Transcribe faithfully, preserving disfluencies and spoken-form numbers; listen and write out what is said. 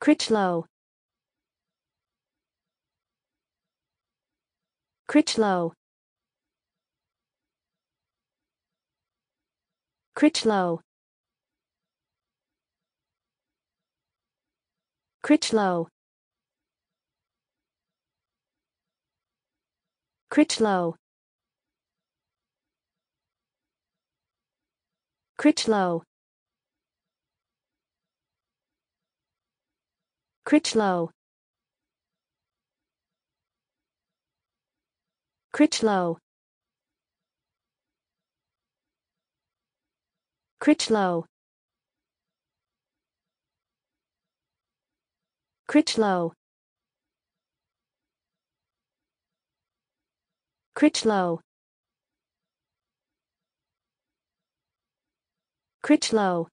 Critchlow, Critchlow, Critchlow, Critchlow, Critchlow, Critchlow, Critchlow, Critchlow, Critchlow, Critchlow, Critchlow, Critchlow,